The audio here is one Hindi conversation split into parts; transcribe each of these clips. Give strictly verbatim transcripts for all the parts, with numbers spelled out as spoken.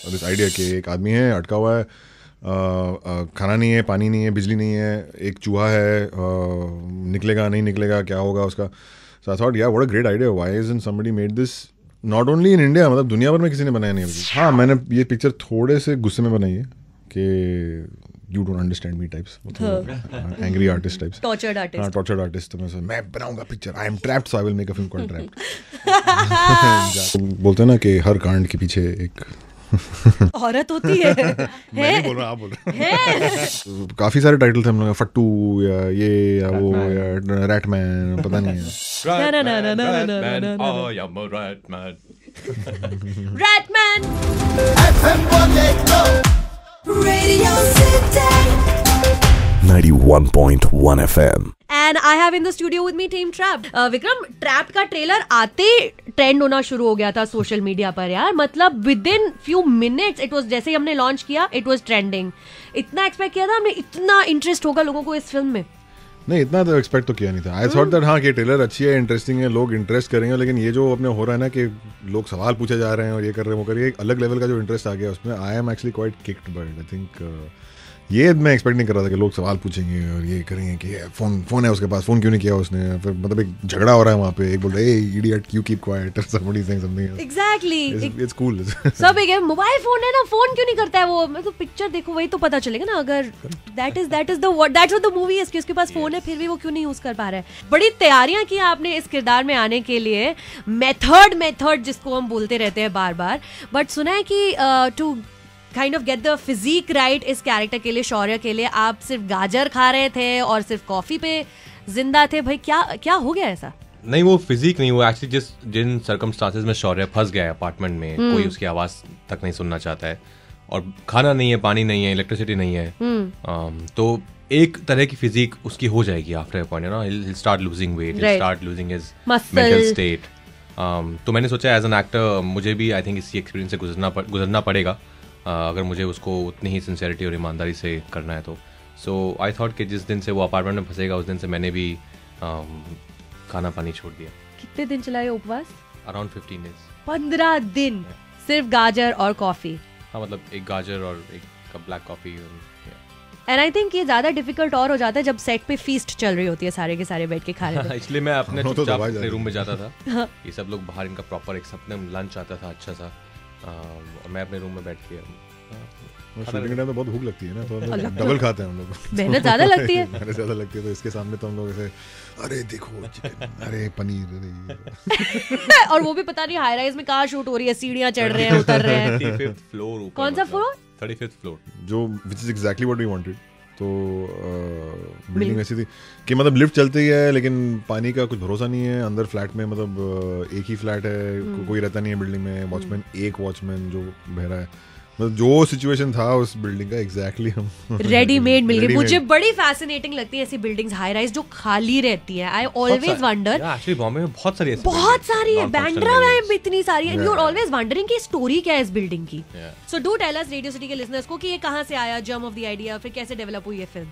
दिस आइडिया कि एक आदमी है अटका हुआ है, खाना नहीं है, पानी नहीं है, बिजली नहीं है, एक चूहा है, निकलेगा नहीं निकलेगा, क्या होगा उसका. So I thought, yeah, what a great idea. Why isn't somebody made this? Not only in India, मतलब दुनिया भर में किसी ने बनाया नहीं है. हाँ, मैंने ये पिक्चर थोड़े से गुस्से में बनाई है कि you don't understand me types, angry artist types, tortured artist. हाँ, tortured artist. तो मैं सोचा मैं बनाऊंगा picture. I am trapped, so I will make a film called Trapped. बोलते हैं ना कि हर कांड के पीछे एक औरत होती है. मैं नहीं बोल रहा, आप बोल रहे हैं. काफी सारे टाइटल थे हम लोग, फट्टू या ये या वो या रैटमैन, पता नहीं है. Ratman Radio City ninety-one point one F M. And I have in the studio with me Team Trapped. uh, Vikram, Trapped का ट्रेलर आते ट्रेंड होना शुरू हो गया था सोशल मीडिया पर यार. मतलब within few minutes it was, जैसे ही हमने लॉन्च किया इट वाज ट्रेंडिंग. इतना एक्सपेक्ट किया था हमने, इतना इंटरेस्ट होगा लोगों को इस फिल्म में? नहीं, इतना तो एक्सपेक्ट तो किया नहीं था. आई थॉट दैट हाँ कि ट्रेलर अच्छी है, इंटरेस्टिंग है, लोग इंटरेस्ट करेंगे. लेकिन ये जो अपने हो रहा है ना कि लोग सवाल पूछे जा रहे हैं और ये कर रहे हैं वो कर रहे हैं, एक अलग लेवल का जो इंटरेस्ट आ गया उसमें. I am actually quite kicked by it. I think ये मैं एक्सपेक्ट नहीं कर रहा था कि लोग सवाल पूछेंगे और ये करेंगे कि फोन फोन है उसके पास, फोन क्यों नहीं किया उसने. फिर मतलब एक झगड़ा हो रहा है वहाँ पे, एक बोल रहे हैं idiot you keep quiet, somebody saying something. Exactly, it's cool. सब एक मोबाइल फोन है ना, फोन क्यों नहीं करता है वो. मैं तो पिक्चर देखो वही तो पता चलेगा ना. अगर that is that is the what that's what the movie is, कि उसके पास फोन है फिर भी वो क्यों नहीं यूज कर पा रहा है. बड़ी तैयारियां की आपने इस किरदार में आने के लिए, मेथड मेथड जिसको हम बोलते रहते हैं बार बार. बट सुना है कि to kind of get the physique right इस कैरेक्टर के लिए, शौर्य के लिए, आप सिर्फ गाजर खा रहे थे और सिर्फ कॉफी पे जिंदा थे. भाई क्या क्या हो गया ऐसा? नहीं, वो फिजिक नहीं, वो एक्चुअली जिस जिन सर्कमस्टांसेस में शौर्य फंस गया है अपार्टमेंट में, hmm. कोई उसकी आवाज तक नहीं सुनना चाहता है और खाना नहीं है, पानी नहीं है, इलेक्ट्रिसिटी नहीं है. hmm. um, तो एक तरह की फिजिक उसकी हो जाएगी after a point, you know, he'll start losing weight, he'll start losing his mental state. um, तो मैंने सोचा एज एन एक्टर मुझे भी आई थिंक इसी एक्सपीरियंस से गुजरना गुजरना पड़ेगा. Uh, अगर मुझे उसको उतनी ही सिंसियरिटी और ईमानदारी से करना है तो. सो आई थॉट कि जिस दिन से वो अपार्टमेंट में फंसेगा उस दिन से मैंने भी um, खाना पानी छोड़ दिया. कितने दिन चलाए उपवास? Around fifteen days. पंद्रह दिन yeah. सिर्फ गाजर और कॉफी. हाँ, मतलब एक गाजर और एक cup black coffee. And I think ये ज्यादा डिफिकल्ट और हो जाता है जब सेट पे फीस्ट चल रही होती है, सारे के सारे बैठ के खा रहे हैं. इसलिए मैं अपने चुपचाप अपने रूम में जाता था. ये सब लोग बाहर, इनका प्रॉपर एक सबने लंच आता था अच्छा सा, और मैं अपने रूम में बैठ के शूटिंग के टाइम तो बहुत भूख लगती है ना, तो डबल खाते हैं हम लोग. मेहनत ज्यादा लगती है. मेहनत ज्यादा लगती है, तो इसके सामने तो हम लोग ऐसे अरे देखो चिकन, अरे पनीर. और वो भी पता नहीं हाई राइज में कहाँ शूट हो रही है, सीढ़ियाँ चढ़ रहे हैं, उतर रहे हैं. Thirty fifth floor. कौन सा फ्लोर? थर्टी फिफ्थ फ्लोर, जो which is exactly what we wanted. तो बिल्डिंग ऐसी थी कि मतलब लिफ्ट चलती है लेकिन पानी का कुछ भरोसा नहीं है. अंदर फ्लैट में मतलब एक ही फ्लैट है, को, कोई रहता नहीं है बिल्डिंग में. वॉचमैन एक वॉचमैन जो बह रहा है. मतलब जो सिचुएशन था उस बिल्डिंग का एग्जैक्टली हम रेडीमेड मिल गई. मुझे बड़ी फैसिनेटिंग लगती है ऐसी बिल्डिंग्स, हाई राइज जो खाली रहती है. I always wonder, actually Bombay में बहुत सारी ऐसी बहुत सारी है, बैंड्रा में इतनी सारी है. यू आर ऑलवेज वंडरिंग कि स्टोरी क्या है इस बिल्डिंग की. So do tell us Radio City के लिसनर्स को कि ये कहाँ से आया, जर्म ऑफ द आइडिया, फिर कैसे डेवलप हुई ये फिल्म.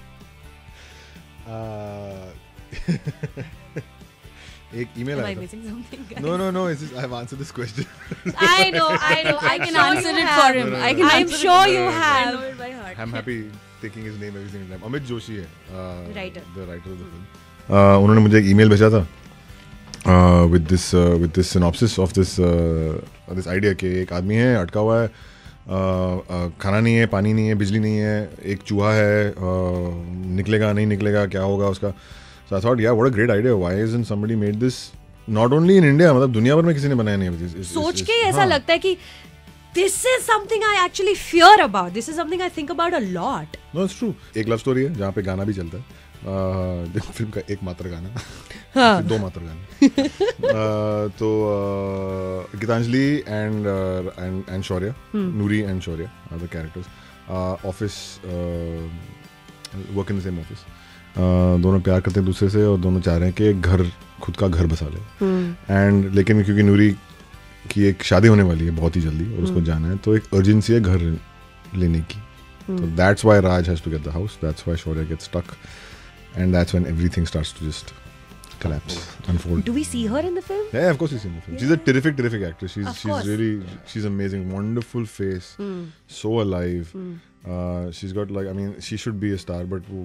एक ईमेल आया था. No no no, it's just, I've answered this question. I know, I know. I can answer it for him. I can. I'm sure you have. I know it by heart. I'm happy taking his name every single time. Amit Joshi है, writer, the writer of the film. उन्होंने मुझे एक ईमेल भेजा था with this uh, with this synopsis of this uh, this idea कि एक आदमी है अटका हुआ है, खाना नहीं है, पानी नहीं है, बिजली नहीं है, एक चूहा है, निकलेगा नहीं निकलेगा, क्या होगा उसका. So I thought, yeah, what a great idea. Why isn't somebody made this? Not only in India, मतलब दुनिया भर में किसी ने बनाया नहीं है. सोच के ऐसा लगता है कि this is something I actually fear about. This is something I think about a lot. No, it's true. एक लव स्टोरी है जहाँ पे गाना भी चलता है. फिल्म का एक मात्र गाना, हाँ. दो मात्र गाने. तो Geetanjali and and and Shaurya, Noori and Shaurya are the characters. Office, work in the same office. Uh, दोनों प्यार करते हैं दूसरे से और दोनों चाह रहे हैं कि घर, खुद का घर बसा ले. And hmm. लेकिन क्योंकि नूरी की एक शादी होने वाली है बहुत ही जल्दी और hmm. उसको जाना है, तो एक अर्जेंसी है घर लेने की. तो that's why Raj has to get the house, that's why Shaurya gets stuck, and that's when everything starts to just collapse, unfold. Do we see her in the film? Yeah, of course you've seen the film. She's a terrific, terrific actress. She's Of she's course. really she's amazing. Wonderful face, so alive. Uh, she's got like I mean she should be a star, but वो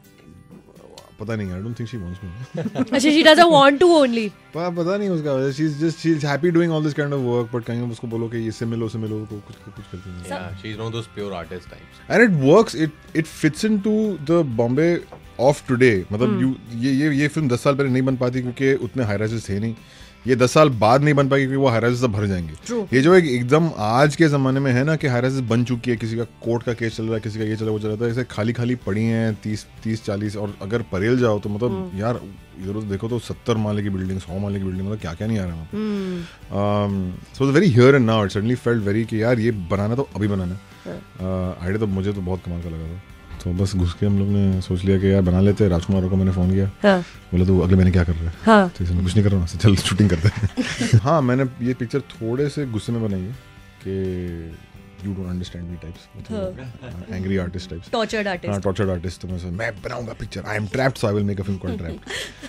पता नहीं. I don't think she wants me. अच्छा, she doesn't want to only. प- पता नहीं उसका. She's just she's happy doing all this kind of work, but कहीं उसको बोलो कि इससे मिलो उससे मिलो तो कुछ कुछ करती नहीं. Yeah, she's one of those pure artist types. And it works. It it fits into the Bombay of today. मतलब you ये ये ये फिल्म दस साल पहले नहीं बन पाती क्योंकि उतने हाई राइजेस थे नहीं. ये दस साल बाद नहीं बन पाएगी क्योंकि वो हाई राइजेस सब भर जाएंगे. True. ये जो एक एकदम आज के ज़माने में है ना कि हाई राइजेस बन चुकी है, किसी का कोर्ट का केस चल रहा है, किसी का ये चल रहा है वो चल रहा है, ऐसे खाली खाली पड़ी हैं तीस तीस चालीस. और अगर परेल जाओ तो मतलब यार इधर उधर देखो तो सत्तर माले की बिल्डिंग, सौ माले की बिल्डिंग, मतलब क्या क्या नहीं आ रहा है. So very here and now. It suddenly felt very कि यार ये बनाना तो अभी बनाना. आइडिया तो मुझे तो बहुत कमाल का लगा था. तो बस घुस के हम लोग ने सोच लिया कि यार बना लेते. राजकुमार को मैंने फ़ोन किया. हाँ. बोला तू अगले महीने क्या कर रहा है. हाँ. तो इसने कुछ नहीं कर रहा हूँ, चल शूटिंग करते हैं. हाँ, मैंने ये पिक्चर थोड़े से गुस्से में बनाई है कि you don't understand me types, angry artist types. Tortured हाँ, artist. Tortured artist. तो मैं सोचा, मैं बनाऊंगा picture. I am trapped so I will make a film called Trapped.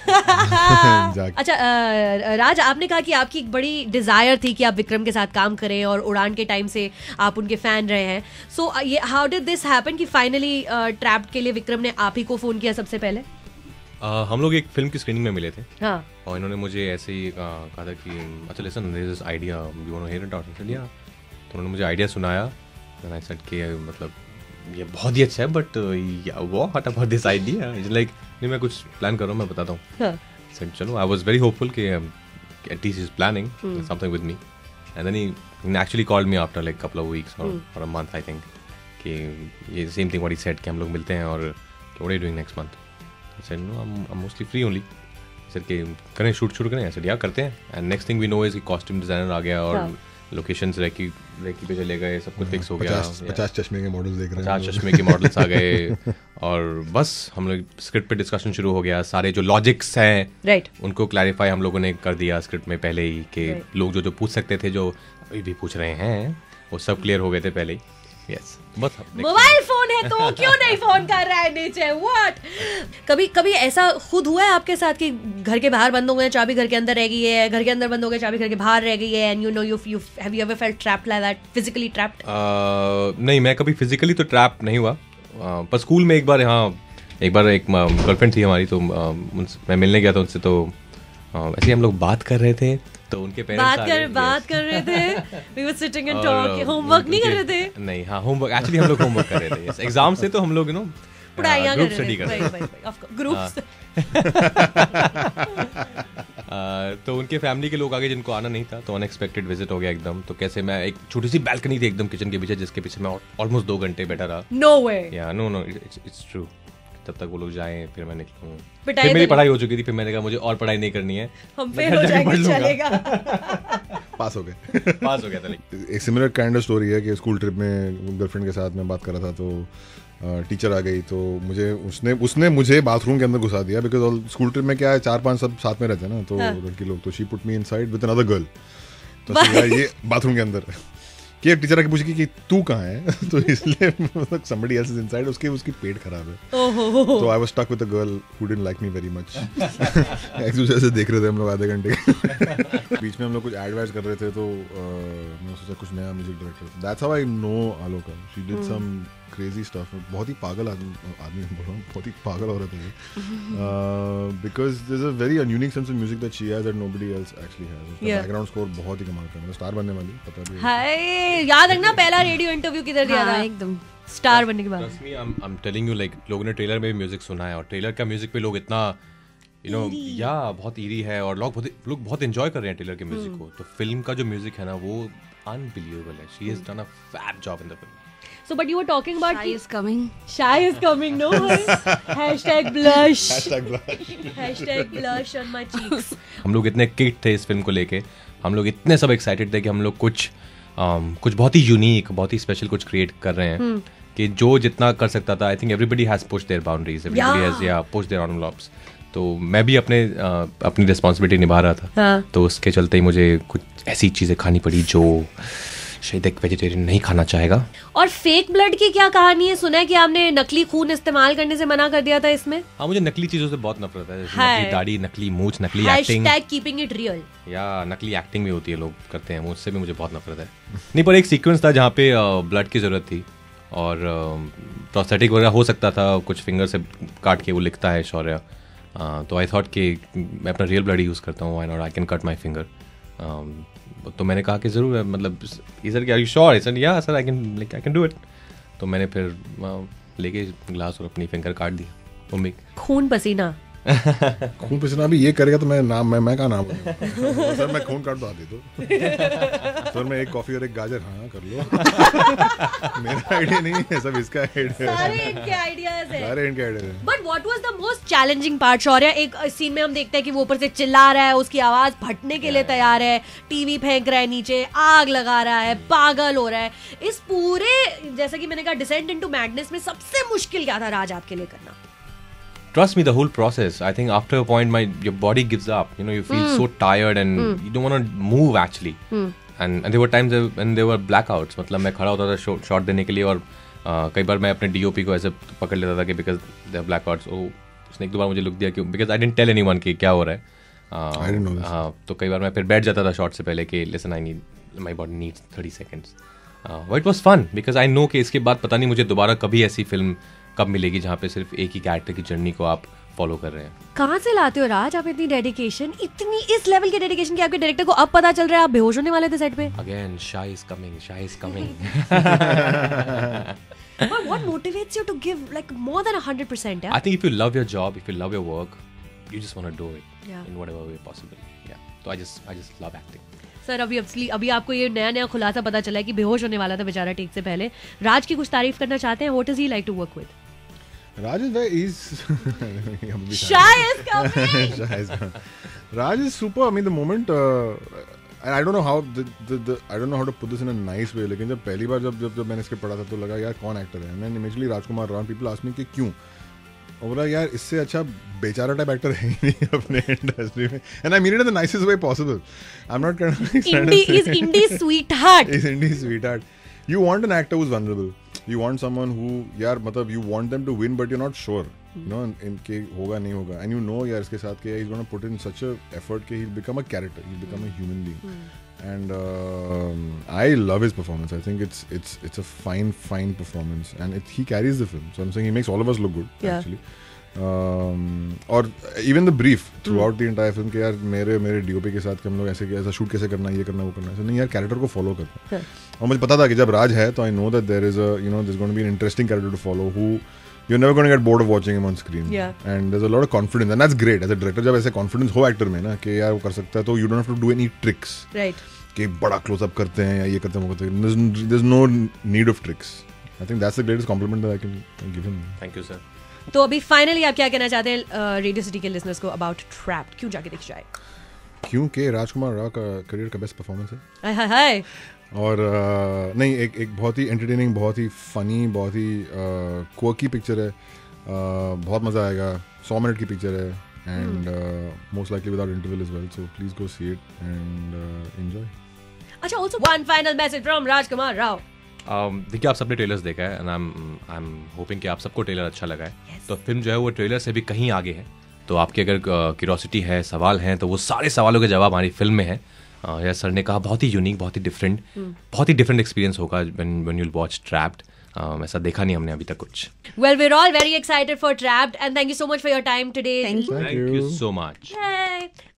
जाके अच्छा, अ, राज, आपने कहा कि आपकी एक बड़ी डिजायर थी कि आप विक्रम के साथ काम करें और उड़ान के टाइम से आप उनके फैन रहे हैं. सो ये हाउ डिड दिस हैपन कि फाइनली ट्रैप्ड के लिए विक्रम ने आप ही को फोन किया सबसे पहले? Uh, हम लोग एक फिल्म की स्क्रीनिंग में मिले थे हाँ. और इन्होंने मुझे ऐसे ही uh, कहा था कि अच्छा listen there is this idea, you want to hear it out. I said yeah. तो उन्होंने मुझे आइडिया सुनाया. देन आई सेड कि मतलब ये बहुत ही अच्छा है but what about this idea. It's like नहीं, मैं कुछ प्लान कर रहा हूँ, मैं बताता हूँ. हाँ. सेड चलो. आई वाज वेरी होपफुल कि at least is planning something with me. And then he actually called me after like couple of weeks और अ मंथ आई थिंक कि ये same thing what he said कि हम लोग मिलते हैं और what are you doing next month. I said no, I'm I'm mostly free only. I said कि करें शूट शुरू करें. I said yeah करते हैं. And next thing we know is कि costume designer आ गया और लोकेशंस रेकी रेकी पे चले गए, सब कुछ फिक्स हो गया. पचास पचास चश्मे के मॉडल्स देख रहे हैं. पचास चश्मे के मॉडल्स आ गए और बस हम लोग स्क्रिप्ट पे डिस्कशन शुरू हो गया. सारे जो लॉजिक्स हैं राइट, उनको क्लैरिफाई हम लोगों ने कर दिया स्क्रिप्ट में पहले ही कि लोग जो जो पूछ सकते थे, जो अभी भी पूछ रहे हैं, वो सब क्लियर हो गए थे पहले ही. यस, बस मोबाइल फोन है तो वो क्यों नहीं फोन कर रहा है नीचे. व्हाट? कभी कभी ऐसा खुद हुआ है आपके साथ कि घर के बाहर बंद हो गए, चाबी घर के अंदर रह गई है, घर के अंदर बंद हो गए, चाबी घर के बाहर रह गई है, and you know you you have you ever felt trapped like that, physically trapped? नहीं, मैं कभी फिजिकली तो ट्रैप नहीं हुआ. uh, पर स्कूल में एक बार, हाँ एक बार एक गर्लफ्रेंड थी हमारी, तो uh, उनसे मैं मिलने गया था उनसे. तो uh, ऐसे ही हम लोग बात कर रहे थे तो उनके पेरेंट्स बात आ कर गए. बात कर रहे थे. वी वर सिटिंग एंड और, टॉक. होमवर्क नहीं कर रहे थे? नहीं, हाँ होमवर्क एक्चुअली हम लोग होमवर्क कर रहे थे. यस, एग्जाम से तो हम लोग यू नो पढ़ाइयाँ कर ग्रुप रहे स्टडी थे. कर भाई रहे भाई भाई ऑफ कोर्स ग्रुप्स. थे. तो उनके फैमिली के लोग आगे जिनको आना नहीं था, तो अनएक्सपेक्टेड विजिट हो गया एकदम. तो कैसे मैं, एक छोटी सी बैल्कनी थी एकदम किचन के पीछे, जिसके पीछे मैं ऑलमोस्ट दो घंटे बैठा रहा. No way. Yeah no no it's true. तब तक वो लोग जाएं फिर मैं निकलूं. पिटाई फिर मेरी तो- पढ़ाई हो चुकी थी. फिर मैंने कहा मुझे और पढ़ाई नहीं करनी है, हम मैं फेल घर हो जाके पढ़ जाएंगे, लूंगा. चलेगा. पास हो गए. पास हो गया था. लेकिन एक सिमिलर काइंड ऑफ स्टोरी है कि स्कूल ट्रिप में गर्लफ्रेंड के साथ मैं बात कर रहा था, तो टीचर आ गई. तो मुझे उसने उसने मुझे बाथरूम के अंदर घुसा दिया. बिकॉज स्कूल ट्रिप में क्या है, चार पांच सब साथ में रहते हैं ना, तो लड़की लोग. तो she put me inside with another girl. तो उसने ये बाथरूम के अंदर कि टीचर आके पूछी कि तू कहाँ है. तो इसलिए मतलब somebody else is inside. उसके उसकी पेट खराब है. तो I was stuck with a girl who didn't like me very much. एक दूसरे से देख रहे थे हम लोग आधे घंटे. बीच में हम लोग कुछ एडवाइस कर रहे थे, तो मैंने सोचा कुछ नया music director. That's how I know Aloka. She did some crazy stuff. बहुत ही पागल आदमी आदमी बोल रहा हूँ, बहुत ही पागल औरत है. Because there is a very unique sense of music that she has that nobody else actually has. उसका बैकग्राउंड स्कोर बहुत ही कमाल का है. स्टार बनने वाली, पता भी है. हाय, याद रखना पहला रेडियो इंटरव्यू किधर दिया था? एकदम स्टार बनने के बाद. Trust me, I'm I'm telling you, like लोगों ने ट्रेलर में भी म्यूजिक सुना है और ट्रेलर का म्यूजिक पे लोग इतना यू नो या बहुत ईरी है और लोग बहुत लोग बहुत एंजॉय कर रहे हैं ट्रेलर के म्यूजिक को. तो फिल्म का जो म्यूजिक है ना, वो अनबिलीवेबल है. She has done a fab job in the film. So, but you were talking about Shy is coming. Shy is coming, no? Hashtag blush. Hashtag blush. Hashtag blush on my cheeks. हम लोग इतने किड थे इस फिल्म को लेके. हम लोग इतने सब एक्साइटेड थे कि हम लोग कुछ um, कुछ बहुत ही यूनिक, बहुत ही स्पेशल कुछ क्रिएट कर रहे हैं कि जो जितना कर सकता था. I think everybody has pushed their boundaries, everybody has yeah pushed their envelopes. तो मैं भी अपने uh, अपनी रिस्पॉन्सिबिलिटी निभा रहा था. हाँ. तो उसके चलते ही मुझे कुछ ऐसी चीज़ें खानी पड़ी जो शायद एक वेजिटेरियन नहीं खाना चाहेगा। और फेक ब्लड की क्या कहानी है? सुना है कि आपने नकली खून इस्तेमाल करने से मना कर दिया था इसमें। हाँ, मुझे नकली चीजों से बहुत नफरत है, जैसे है। नकली दाढ़ी, नकली मूंछ, नकली acting, hashtag keeping it real. या नकली एक्टिंग भी होती है, लोग करते हैं, मुझसे भी मुझे बहुत नफरत है। नहीं, पर एक सीक्वेंस था जहाँ पे ब्लड की जरूरत थी और प्रोस्थेटिक वगैरह हो सकता था, कुछ फिंगर से काट के वो लिखता है शौर्य, तो आई थॉट कि मैं अपना रियल ब्लड यूज़ करता हूँ, why not, I can cut my finger. तो मैंने कहा कि ज़रूर है, मतलब सर क्या, you sure? Sir yeah sir I can like I can do it. तो मैंने फिर लेके ग्लास और अपनी फिंगर काट दी। मम्मी खून पसीना खून पसीना भी ये करेगा तो मैं नाम मैं मैं का नाम बोलूंगा। सर मैं खून काट दो आदि तो सर मैं एक कॉफी और एक गाजर, हाँ कर लो। मेरा आइडिया नहीं है, सब इसका आइडिया सारे है, इनके आइडियाज हैं। सारे इनके आइडिया है। But what was the most challenging part Shaurya? एक सीन में हम देखते हैं कि वो ऊपर से चिल्ला रहा है, उसकी आवाज फटने के लिए तैयार है, टीवी फेंक रहा है नीचे, आग लगा रहा है, पागल हो रहा है। इस पूरे, जैसा कि मैंने कहा, डिसेंट इनटू मैडनेस में सबसे मुश्किल क्या था राज आपके लिए करना? Trust me, the whole process. I think after a point, my your body gives up. You know, you feel so tired and you don't want to move actually. And and there were times when there were blackouts. मतलब मैं खड़ा होता था शॉट शॉट देने के लिए और uh, कई बार मैं अपने D O P को ऐसे पकड़ लेता था कि because there are blackouts. Oh, उसने एक दो बार मुझे लुक दिया क्यों? Because I didn't tell anyone कि क्या हो रहा है. Uh, I didn't know this. हाँ, तो कई बार मैं फिर बैठ जाता था शॉट से पहले कि listen, I need my body needs thirty seconds. Uh, but it was fun because I know कि इसके बाद पता नहीं मुझे दोबारा कभी ऐसी फिल्म कब मिलेगी जहाँ पे सिर्फ एक ही कैरेक्टर की जर्नी को आप फॉलो कर रहे हैं। कहाँ से लाते हो राज आप इतनी डेडिकेशन, इतनी इस लेवल की डेडिकेशन कि आपके डायरेक्टर को अब पता चल रहा है आप बेहोश होने वाले थे सेट पे? Again, shy is coming, shy is coming. But what motivates you to give like more than one hundred percent? Yeah? I think if you love your job, if you love your work, you just want to do it Yeah. in whatever way possible. Yeah. So I just I just love acting. Sir अभी अभी अभी आपको ये नया नया खुलासा पता चला है कि बेहोश होने वाला था बेचारा टेक से पहले। राज की कुछ तारीफ करना चाहते हैं? What is he like to work with? Raj is very he's Shy is coming. Shy is coming. Raj is super. I mean, the moment uh, I don't know how the, the, the I don't know how to put this in a nice way. लेकिन जब पहली बार जब जब जब मैंने इसके पढ़ा था तो लगा यार कौन एक्टर है, and immediately Rajkumar Rao, people ask me कि क्यों, और बोला यार इससे अच्छा बेचारा टाइप एक्टर है ही नहीं अपने इंडस्ट्री में, and I mean it in the nicest way possible. I'm not kind of Indie is indie sweetheart. is indie sweetheart. You want an actor who's vulnerable. You want someone who यार मतलब you want them to win but you're not sure. You know इनके होगा नहीं होगा, and you know यार इसके साथ क्या he's gonna put in such a effort कि he'll become a character, he'll become a human being. And um, I love his performance. I think it's it's it's a fine fine performance, and it, he carries the film. So I'm saying he makes all of us look good Yeah. actually. Um, और even the brief throughout the entire film कि यार मेरे मेरे D O P के साथ कि हम लोग ऐसे ऐसा शूट कैसे करना है, ये करना वो करना है, so नहीं यार कैरेक्टर को फॉलो करना है। और मुझे पता था कि जब राज है तो I know that there is a you know there's going to be an interesting character to follow who you're never going to get bored of watching him on screen. Yeah. And there's a lot of confidence, and that's great as a director. जब ऐसे confidence हो एक्टर में ना कि यार वो कर सकता है, तो you don't have to do any tricks. Right. कि बड़ा क्लोज अप करते हैं या ये करते हैं वो करते हैं. There's, there's no need of tricks. I think that's the greatest compliment that I can, can give him. Thank you, sir. तो अभी फाइनली आप क्या कहना चाहते हैं रेडियो सिटी के लिसनर्स को अबाउट ट्रैप्ड? क्यों जाके देख जाए? क्योंकि राजकुमार राव का करियर का बेस्ट परफॉर्मेंस है. हाय हाय हाय. और uh, नहीं एक एक बहुत ही एंटरटेनिंग, बहुत ही फनी, बहुत ही क्वर्की पिक्चर है. uh, बहुत मज़ा आएगा. सौ मिनट की पिक्चर है and most likely without interval as well, so please go see it and enjoy. अच्छा, also one final message from Rajkummar Rao. Um, देखिए आप सबने ट्रेलर्स देखा है and I am I am hoping कि आप सबको ट्रेलर अच्छा लगा है. yes. तो फिल्म जो है वो ट्रेलर से भी कहीं आगे है. तो आपकी अगर क्यूरियोसिटी uh, है, सवाल हैं, तो वो सारे सवालों के जवाब हमारी फिल्म में है. uh, यस सर ने कहा बहुत ही यूनिक, बहुत ही डिफरेंट hmm. बहुत ही डिफरेंट एक्सपीरियंस होगा when when you will watch Trapped. ऐसा देखा नहीं हमने अभी तक कुछ. Well we are all very excited for Trapped and thank you so much for your time today. Thank you so much.